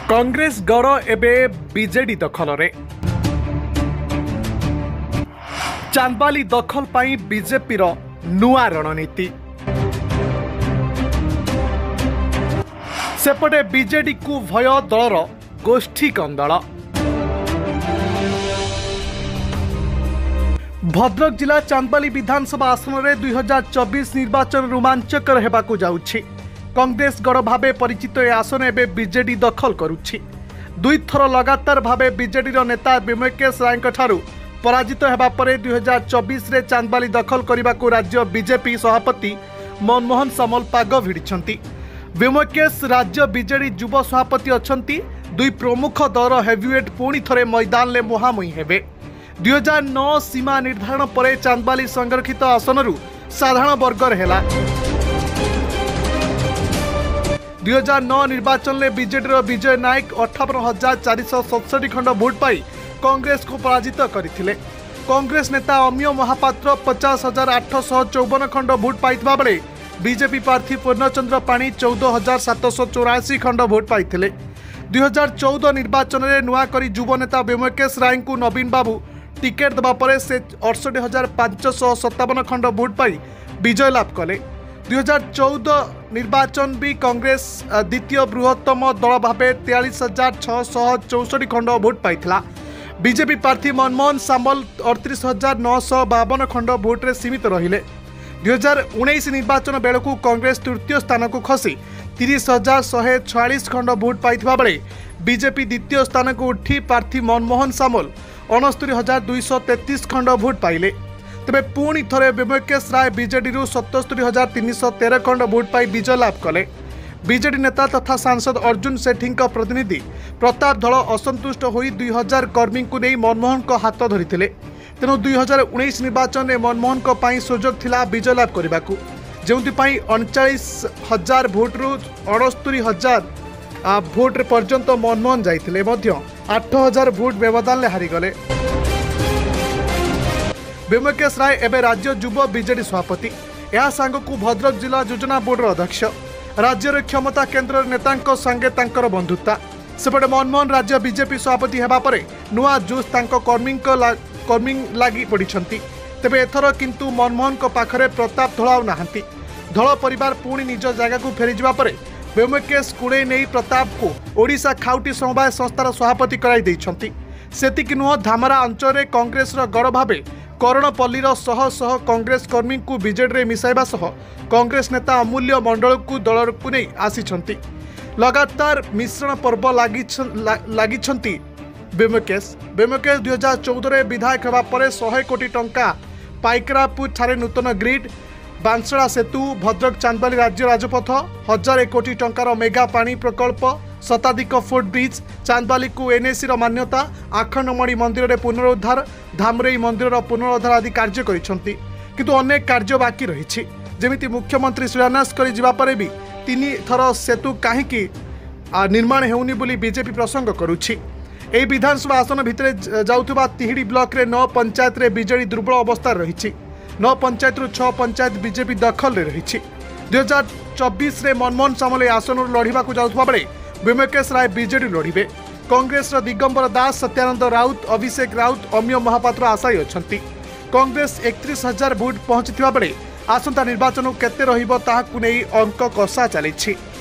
कांग्रेस गड़ एवं बीजेडी दखल रे चांदबाली दखल पाई बीजेपी नुआ रणनीति। सेपटे बीजेडी को भय दलर गोष्ठी कंदल। भद्रक जिला चांदबाली विधानसभा आसन में 2024 निर्वाचन रोमांचकर हेबाकु जाउछि। कांग्रेस गढ़ भावे परिचित ए आसन एवं बीजेडी दखल करुछि। दुई थर लगातार भावे बीजेडी नेता विमकेश राय पराजित हेबा परे 2024 रे चांदबाली दखल करने राज्य बीजेपी सभापति मनमोहन सामल पाग भिड़िछंती। विमकेश राज्य बीजेडी युव सभापति अछंती। दुई प्रमुख दल हेवीवेट पुणी थरे मैदान में मुहांमुही हेबे। 2009 सीमा निर्धारण पर चांदबाली संरक्षित आसनरू साधारण वर्गर हेला। 2009 निर्वाचन में बीजेडी विजय नायक 58,467 खंड भोट पाई कांग्रेस को पराजित करथिले। कांग्रेस नेता अमिय महापात्र 50,854 खंड भोट पाइथिबा बेले बीजेपी प्रार्थी पूर्णचंद्र पाणी 14,784 खंड भोट पाइथिले। 2014 निर्वाचन में नुआ करी युव नेता विमकेश राय को नवीन बाबू टिकेट देवा पर से 68,557 खंड भोट पाई विजय लाभ कले। 2014 निर्वाचन भी कांग्रेस द्वितीय बृहत्तम दल भाव 43,664 खंड भोट पाइथिला। बीजेपी प्रार्थी मनमोहन सामल 38,952 खंड भोट रे सीमित रहिले। 2019 निर्वाचन बेलू कांग्रेस तृतीय स्थान को खसी 30,146 खंड भोट पाइथिबा बेले बीजेपी द्वितीय स्थान को उठी प्रार्थी मनमोहन सामल 69,233 खंड भोट पाइले। तेबे पुणी थरे विमकेश राय बीजेडी 77,313 खंड भोट पाई विजय लाभ कले। बीजेडी नेता तथा सांसद अर्जुन सेठी प्रतिनिधि प्रताप धल असंतुष्ट होई 2000 कर्मी को नहीं मनमोहन को हाथ धरी। तेणु 2019 निर्वाचन में मनमोहन को पाई सुजोग थिला विजय लाभ करने को, जो 39,000 भोट्रु 69,000 भोट पर्यंत मनमोहन जाइथिले 8,000 भोट व्यवधान में हारिगले। विमकेश राय एवं राज्य युव बीजेडी सभापति यह सांग को भद्रक जिला योजना बोर्ड अध्यक्ष। राज्यर क्षमता केन्द्र नेता संगे तांकर बंधुता। सेपटे मनमोहन राज्य बीजेपी सभापति हेबा परे नुआ जोश तांको कर्मी लागी पड़िछंती। तेबे एथर किंतु मनमोहन को पाखरे प्रताप धल नाहांती। धल परिवार पुणी निज जगह को फेरी जिबा परे विमकेश कुड़े नहीं प्रताप को ओडिशा खाउटी समवाय संस्थार सभापति कराई दैछंती। सेतिकी नुह धामरा अंचल कांग्रेस गढ़ भावे करणपल्लीर शह शह कांग्रेस कर्मी को बीजेडी रे मिसाइबा सह कांग्रेस नेता अमूल्य मंडल को दल को नहीं आसीछंती। लगातार मिश्रण पर्व लागिछंती विमकेश 2014 रे विधायक हेबा परे 100 कोटी टंका पाइकरापुर ठारे नूतन ग्रिड, बांसड़ा सेतु, भद्रक चांदबाली राज्य राजपथ, 1000 कोटी टंकार मेगा पानी प्रकल्प, शताधिक फुट ब्रिज, चांदबाली को एनएसी मान्यता, आखंडमणि मंदिर रे पुनरुद्धार, धामरेई मंदिर पुनरुद्धार आदि कार्य करिसंती। किंतु अनेक कार्य बाकी रही। जेमिति मुख्यमंत्री शिलान्यास करि जिबा परे भी 3 थर सेतु काहेकि निर्माण हेउनी बोली बीजेपी प्रसंग करुछि। एही विधानसभा आसन भितरे जाउथबा तिहिडी ब्लॉक रे 9 पंचायत रे बीजेडी दुर्बल अवस्था रही। 9 पंचायत रु 6 पंचायत बीजेपी दखल रे रही। 2024 रे मनमोहन सामल आसन लड़िबा को जाउथबा बेले विमकेश राय बीजेडी लड़िबे। कांग्रेस दिगंबर दास, सत्यानंद राउत, अभिषेक राउत, अमिय महापात्र आशायी अछंती। कांग्रेस 31,000 भोट पहुंचीथिबा बेले आसंता निर्वाचन केते रहिबो ताहाकु नै अंक कषा चलिछि।